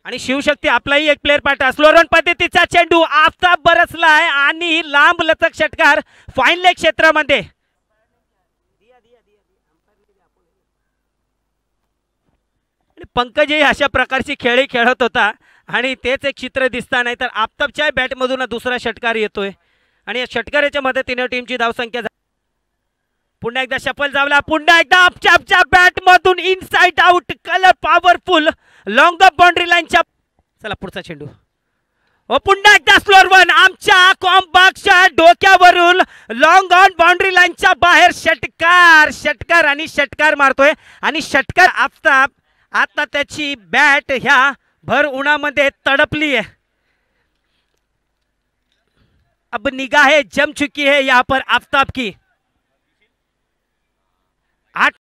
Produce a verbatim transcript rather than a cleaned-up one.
आणि शिवशक्ती आपलाही एक प्लेअर पाठवा. स्लोरन पद्धतीचा चेंडू आफताब बरसलाय आणि लांब लचक षटकार फाईन लेग क्षेत्रामध्ये. पंकजही अशा प्रकारची खेळी खेळत होता आणि तेच एक चित्र दिसता नाही तर आफताबच्या बॅटमधून दुसरा षटकार येतोय आणि या षटकाराच्या मदतीने टीमची धावसंख्या. पुन्हा एकदा शफल जावला. पुन्हा एकदा आफताबच्या बॅटमधून इनसाइड आउट कलर पॉवरफुल लॉंग ऑफ बाउंड्री लाईनच्या. चला पुढचा चेंडू. ओ पुन्हा एकदा स्लोअर वन आमच्या कॉम्बॉक्सच्या डोक्यावरून लॉंग ऑन बाउंड्री लाईनच्या बाहेर षटकार षटकार आणि षटकार मारतोय आणि षटकार. आफताब आता त्याची बॅट ह्या भर उन्हामध्ये तडपली है. अब निगाहें जम चुकी है यहाँ पर आफताब की. आठ